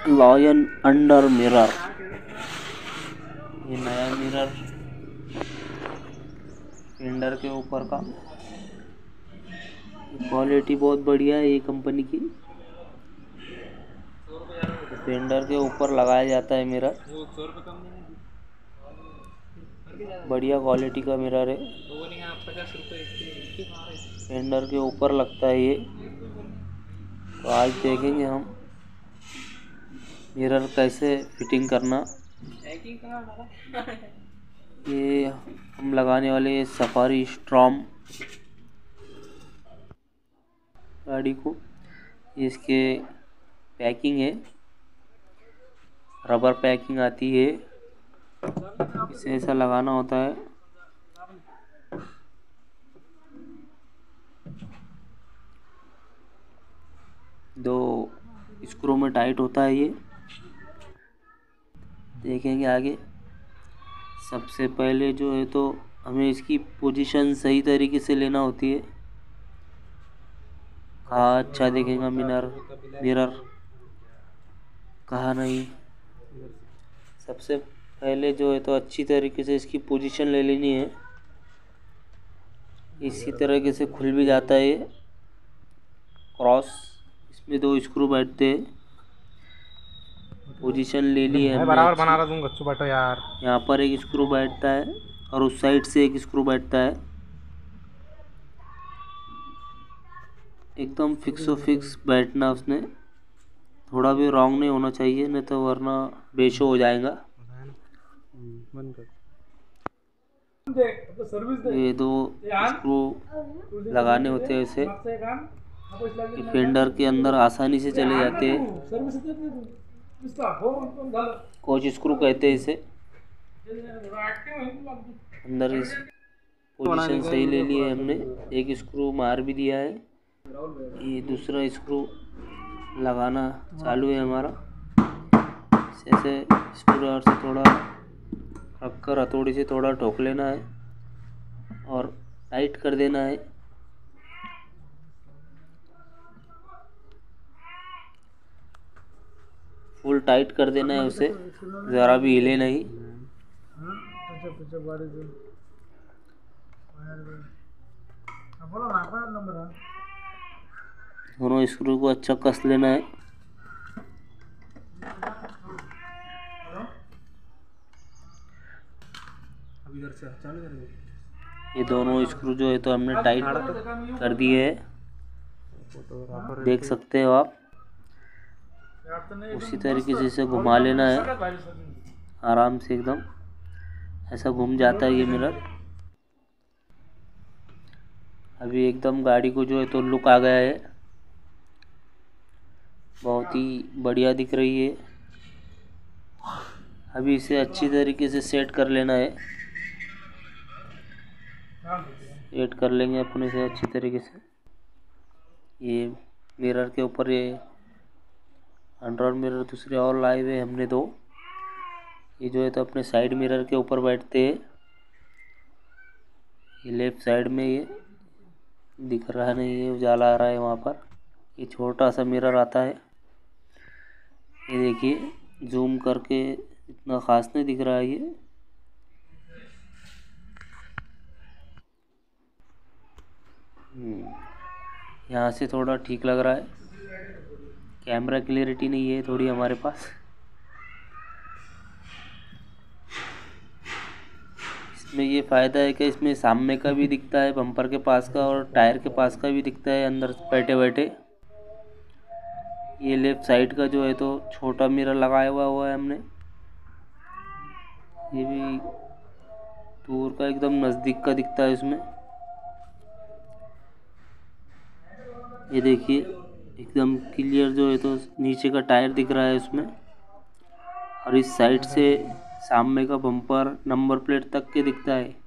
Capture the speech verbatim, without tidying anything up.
Lion under mirror. ये नया mirror fender के ऊपर का, क्वालिटी बहुत बढ़िया है ये कंपनी की। फेंडर के ऊपर लगाया जाता है मिरर, बढ़िया क्वालिटी का मिरर है। फेंडर के ऊपर लगता है ये। तो आज देखेंगे हम मिरर कैसे फिटिंग करना। ये हम लगाने वाले सफारी स्ट्रॉम गाड़ी को। इसके पैकिंग है, रबर पैकिंग आती है, इसे ऐसा लगाना होता है। दो स्क्रू में टाइट होता है ये। देखेंगे आगे। सबसे पहले जो है तो हमें इसकी पोजीशन सही तरीके से लेना होती है। कहाँ अच्छा दिखेगा मिरर मिरर कहाँ नहीं। सबसे पहले जो है तो अच्छी तरीके से इसकी पोजीशन ले लेनी है। इसी तरीके से खुल भी जाता है ये क्रॉस। इसमें दो स्क्रू बैठते हैं। पोजीशन ले ली है बराबर बना रहा दूंगा अच्छू बैठो यार। यहाँ पर एक स्क्रू बैठता है और उस साइड से एक स्क्रू बैठता है। एकदम फिक्सो फिक्स बैठना उसने, थोड़ा भी रॉन्ग नहीं होना चाहिए, नहीं तो वरना बेशो हो जाएगा। ये दो स्क्रू लगाने होते हैं इसे। फेंडर के अंदर आसानी से चले जाते हैं। कोच स्क्रू कहते हैं इसे। अंदर इस पोजीशन सही ले ली है हमने। एक स्क्रू मार भी दिया है। ये दूसरा स्क्रू लगाना चालू है हमारा। ऐसे स्क्रू ड्राइवर से थोड़ा रखकर हथौड़ी से थोड़ा ठोक लेना है और टाइट कर देना है। फुल टाइट कर देना है उसे, ज़रा भी हिले नहीं। दोनों स्क्रू को अच्छा कस लेना है। ये दोनों स्क्रू जो है तो हमने टाइट कर दिए है, देख सकते हो आप। उसी तरीके से इसे घुमा लेना है आराम से, एकदम ऐसा घूम जाता है ये मिरर। अभी एकदम गाड़ी को जो है तो लुक आ गया है, बहुत ही बढ़िया दिख रही है। अभी इसे अच्छी तरीके से सेट कर लेना है। सेट कर लेंगे अपने से अच्छी तरीके से। ये मिरर के ऊपर ये अंडर मिरर दूसरे और लाए हुए हमने दो। ये जो है तो अपने साइड मिरर के ऊपर बैठते हैं। ये लेफ्ट साइड में ये दिख रहा नहीं है, उजाला आ रहा है वहाँ पर। ये छोटा सा मिरर आता है। ये देखिए जूम करके इतना ख़ास नहीं दिख रहा है ये। यहाँ से थोड़ा ठीक लग रहा है। कैमरा क्लियरिटी नहीं है थोड़ी हमारे पास। इसमें ये फ़ायदा है कि इसमें सामने का भी दिखता है, बम्पर के पास का, और टायर के पास का भी दिखता है अंदर बैठे बैठे। ये लेफ्ट साइड का जो है तो छोटा मिरर लगाया हुआ हुआ है हमने। ये भी दूर का एकदम नज़दीक का दिखता है इसमें। ये देखिए एकदम क्लियर जो है तो नीचे का टायर दिख रहा है उसमें, और इस साइड से सामने का बम्पर नंबर प्लेट तक के दिखता है।